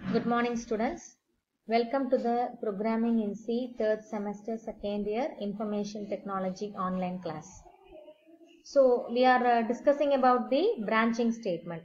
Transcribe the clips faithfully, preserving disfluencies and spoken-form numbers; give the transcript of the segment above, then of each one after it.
Good morning, students. Welcome to the Programming in C third semester second year Information Technology online class. So we are uh, discussing about the branching statement.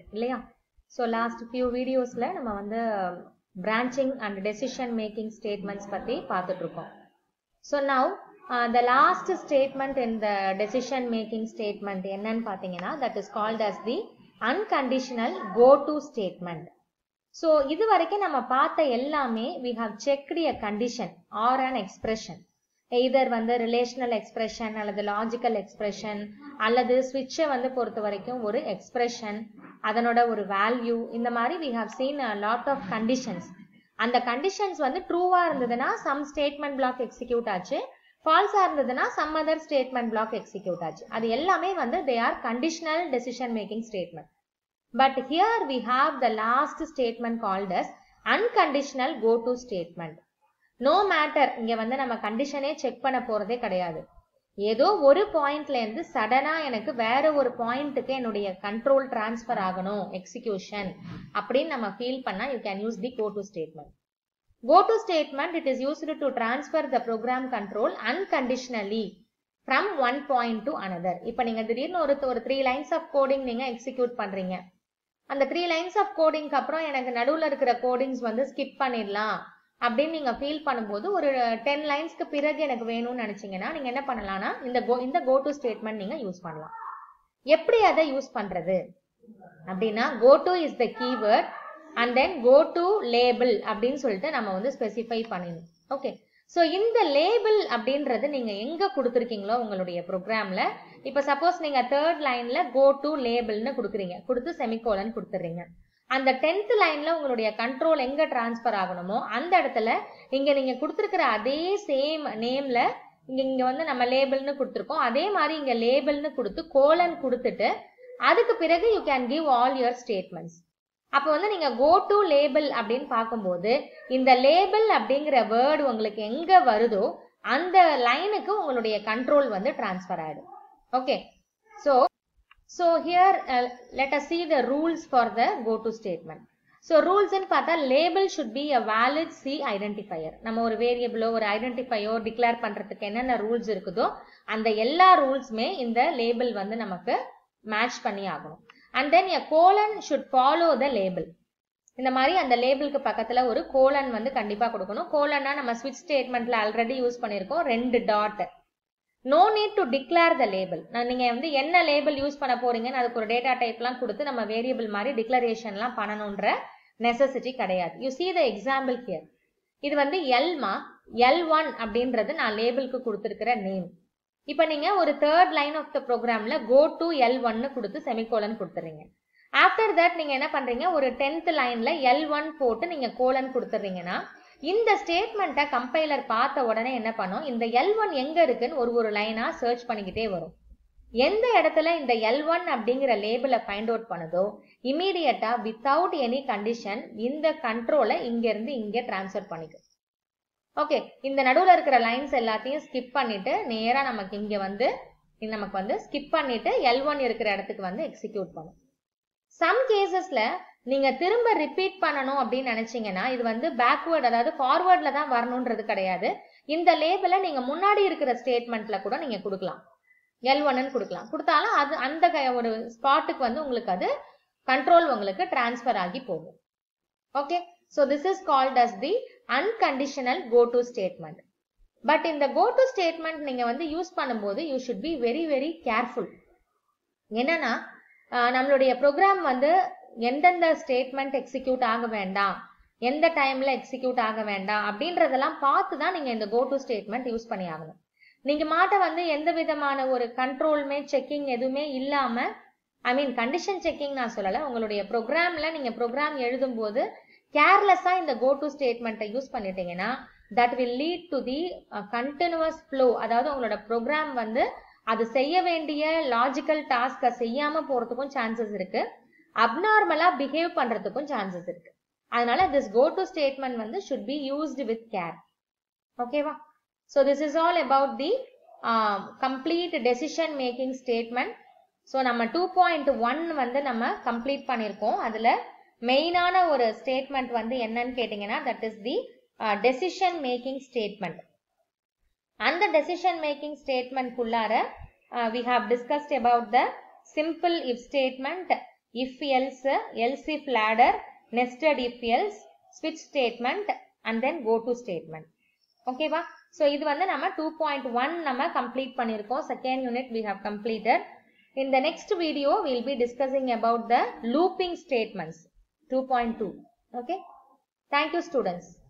So last few videos la nama vanda branching and decision making statements பத்தி பார்த்துட்டு இருக்கோம். So now uh, the last statement in the decision making statement என்னன்னு பாத்தீங்கன்னா that is called as the unconditional go to statement. So இது வரைக்கும் நம்ம பார்த்த எல்லாமே we have checked a condition or an expression, either வந்து relational expression அல்லது logical expression அல்லது switch வந்து பொறுத்த வரைக்கும் ஒரு expression அதனோட ஒரு value. இந்த மாதிரி we have seen a lot of conditions. அந்த conditions வந்து true-ஆ இருந்ததுன்னா some statement block execute ஆச்சு, false-ஆ இருந்ததுன்னா some other statement block execute ஆச்சு. அது எல்லாமே வந்து they are conditional decision making statement. But here we have the last statement called as unconditional go to statement. No matter இங்க வந்து நம்ம கண்டிஷனே செக் பண்ண போறதே கிடையாது. ஏதோ ஒரு பாயிண்ட்ல இருந்து சடனா எனக்கு வேற ஒரு பாயிண்ட்டுக்கு என்னுடைய கண்ட்ரோல் டிரான்ஸ்ஃபர் ஆகணும் எக்ஸிகியூஷன் அப்படின்னு நம்ம ஃபீல் பண்ணா you can use the go to statement. Go to statement it is used to transfer the program control unconditionally from one point to another. இப்போ நீங்க திடீர்னு ஒரு ஒரு three lines of coding நீங்க எக்ஸிக்யூட் பண்றீங்க. அந்த த்ரீ லைன்ஸ் ஆஃப் கோடிங்க்கு அப்புறம் எனக்கு நடுவில் இருக்கிற கோடிங்ஸ் வந்து ஸ்கிப் பண்ணிடலாம் அப்படின்னு நீங்க ஃபீல் பண்ணும்போது ஒரு டென் லைன்ஸ்க்கு பிறகு எனக்கு வேணும்னு நினைச்சீங்கன்னா நீங்க என்ன பண்ணலாம்னா இந்த கோ இந்த கோ டு ஸ்டேட்மெண்ட் நீங்க யூஸ் பண்ணலாம். எப்படி அதை யூஸ் பண்றது அப்படின்னா go to is the keyword and then go to label அப்படின்னு சொல்லிட்டு நம்ம வந்து ஸ்பெசிஃபை பண்ணிடணும். ஓகே, ஸோ இந்த லேபிள் அப்படின்றது நீங்க எங்க கொடுத்துருக்கீங்களோ உங்களுடைய ப்ரோக்ராம்ல, இப்ப சப்போஸ் நீங்க தேர்ட் லைன்ல கோ டு லேபிள்னு கொடுக்குறீங்க, கொடுத்து செமிகோலன் கொடுத்துறீங்க. அந்த டென்த் லைன்ல உங்களுடைய கண்ட்ரோல் எங்க டிரான்ஸ்பர் ஆகணுமோ அந்த இடத்துல இங்க நீங்க கொடுத்துருக்கிற அதே சேம் நேம்ல இங்க இங்க வந்து நம்ம லேபிள்னு கொடுத்துருக்கோம், அதே மாதிரி இங்க லேபிள்னு கொடுத்து கோலன் கொடுத்துட்டு அதுக்கு பிறகு you can give all your statements. அப்போ வந்து நீங்க go to label அப்படின்னு பார்க்கும்போது இந்த லேபிள் அப்படிங்கிற வேர்டு உங்களுக்கு எங்க வருதோ அந்த லைனுக்கு உங்களுடைய கண்ட்ரோல் வந்து டிரான்ஸ்ஃபர் ஆயிடும். Okay, so so here uh, let us see the rules for the go to statement. So rules ன்னு பார்த்தா label should be a valid C identifier. நம்ம ஒரு வேரியபிளோ ஒரு ஐடென்டிஃபையோ டிக்ளேர் பண்றதுக்கு என்னென்ன ரூல்ஸ் இருக்குதோ அந்த எல்லா ரூல்ஸ்மே இந்த லேபிள் வந்து நமக்கு மேட்ச் பண்ணி ஆகணும். And then a colon should follow the label. இந்த மாதிரி அந்த லேபிளுக்கு பக்கத்துல ஒரு கோலன் வந்து கண்டிப்பா கொடுக்கணும். கோலன்னா நம்ம ஸ்விட்ச் ஸ்டேட்மெண்ட்ல ஆல்ரெடி யூஸ் பண்ணிருக்கோம், ரெண்டு dot. No need to declare the label. நீங்க வந்து என்ன லேபிள் யூஸ் பண்ண போறீங்கன்னு அதுக்கு ஒரு டேட்டா டைப்லாம் கொடுத்து நம்ம வேரியபிள் மாதிரி டிக்ளரேஷன்லாம் பண்ணணும்ன்ற நெசசிட்டி கிடையாது. You see the example here. இது வந்து எல்மா எல் ஒன் அப்படின்றது நான் லேபிளுக்கு கொடுத்துருக்கிற நேம். இப்ப நீங்க ஒரு தேர்ட் லைன் ஆஃப் த ப்ரோக்ராம்ல go to எல் ஒன்னு கொடுத்து செமிகோலன் கொடுத்துறீங்க. ஆஃப்டர் தட் நீங்க என்ன பண்றீங்க, ஒரு டென்த் லைன்ல எல் ஒன் போட்டு நீங்க கோலன் கொடுத்துறீங்கன்னா இந்த ஸ்டேட்மெண்ட்டை கம்பைலர் பார்த்த உடனே என்ன பண்ணும், இந்த எல் ஒன் எங்க இருக்குன்னு ஒரு ஒரு லைனா சர்ச் பண்ணிக்கிட்டே வரும். எந்த இடத்துல இந்த எல் ஒன் அப்படிங்கிற லேபிளை ஃபைண்ட் அவுட் பண்ணுதோ இமீடியட்டா வித்தவுட் எனி கண்டிஷன் இந்த கண்ட்ரோலை இங்க இருந்து இங்க டிரான்ஸ்ஃபர் பண்ணிக்கும். ஓகே, இந்த நடுவுல இருக்கிற லைன்ஸ் எல்லாத்தையும் ஸ்கிப் பண்ணிட்டு நேரா நமக்கு இங்க வந்து நமக்கு வந்து ஸ்கிப் பண்ணிட்டு எல் ஒன் இருக்கிற இடத்துக்கு வந்து எக்ஸிக்யூட் பண்ணும். சம் கேசஸ்ல நீங்க திரும்ப ரிப்பீட் பண்ணணும் அப்படின்னு நினைச்சீங்கன்னா இது வந்து பேக்வேர்ட் அதாவது ஃபார்வர்ட்ல தான் வரணும்ன்றது கிடையாது. இந்த லேபிளை நீங்க முன்னாடி இருக்கிற ஸ்டேட்மெண்ட்ல கூட நீங்க கொடுக்கலாம், எல் ஒன்னு கொடுக்கலாம். கொடுத்தாலும் அது அந்த ஒரு ஸ்பாட்டுக்கு வந்து உங்களுக்கு அது கண்ட்ரோல் உங்களுக்கு டிரான்ஸ்ஃபர் ஆகி போகும். Okay, so this is called as the unconditional go to statement. But in the go to statement நீங்க வந்து யூஸ் பண்ணும்போது you should be very very careful. என்னன்னா நம்மளுடைய ப்ரோக்ராம் வந்து எந்தெந்த ஸ்டேட்மெண்ட் எக்ஸிக்யூட் ஆக வேண்டாம், எந்த டைம்ல எக்ஸிக்யூட் ஆக வேண்டாம் அப்படின்றதெல்லாம் பார்த்து தான் நீங்க இந்த go to statement யூஸ் பண்ணி ஆகணும். நீங்க மாட்ட வந்து எந்த விதமான ஒரு கண்ட்ரோல்மே செக்கிங் எதுவுமே இல்லாம, ஐ மீன் கண்டிஷன் செக்கிங் நான் சொல்லல, உங்களுடைய ப்ரோக்ராம்ல நீங்க ப்ரோக்ராம் எழுதும் போது கேர்லெஸ்ஸா இந்த go to ஸ்டேட்மெண்ட்டை யூஸ் பண்ணிட்டீங்கன்னா that will lead to the uh, continuous flow. அதாவது உங்களோட ப்ரோக்ராம் வந்து அது செய்ய வேண்டிய லாஜிக்கல் டாஸ்கை செய்யாம போறதுக்கும் சான்சஸ் இருக்கு, அப்நார்மலா பிஹேவ் பண்றதுக்கும் சான்சஸ் இருக்கு. அதனால this go to statement வந்து should be used with care. ஓகேவா? So this is all about the uh, complete decision making statement. So நம்ம டூ பாயிண்ட் ஒன் வந்து நம்ம கம்ப்ளீட் பண்ணிருக்கோம். அதுல மெயினான ஒரு ஸ்டேட்மெண்ட் வந்து என்னன்னு கேட்டிங்கன்னா that is the uh, decision making statement. அந்த decision making statement குள்ளார uh, we have discussed about the simple if statement, if else, else if ladder, nested if else, switch statement and then go to statement. Okay va? So இது வந்து நம்ம two point one நம்ம complete பண்ணிருக்கோம். Second unit we have completed. In the next video we will be discussing about the looping statements two point two. Okay. Thank you students.